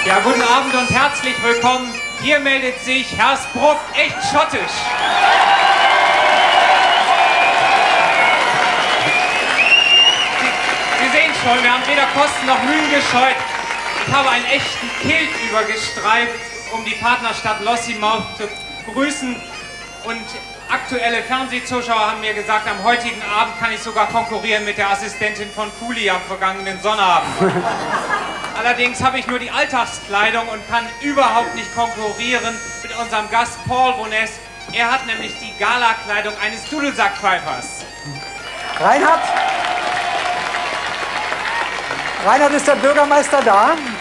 Ja, guten Abend und herzlich willkommen. Hier meldet sich Hersbruck, echt schottisch. Sie sehen schon, wir haben weder Kosten noch Mühen gescheut. Ich habe einen echten Kilt übergestreift, um die Partnerstadt Lossiemouth zu grüßen. Und aktuelle Fernsehzuschauer haben mir gesagt, am heutigen Abend kann ich sogar konkurrieren mit der Assistentin von Cooley am vergangenen Sonnabend. Allerdings habe ich nur die Alltagskleidung und kann überhaupt nicht konkurrieren mit unserem Gast Paul Bowness. Er hat nämlich die Galakleidung eines Dudelsackpfeifers. Reinhard? Reinhard, ist der Bürgermeister da?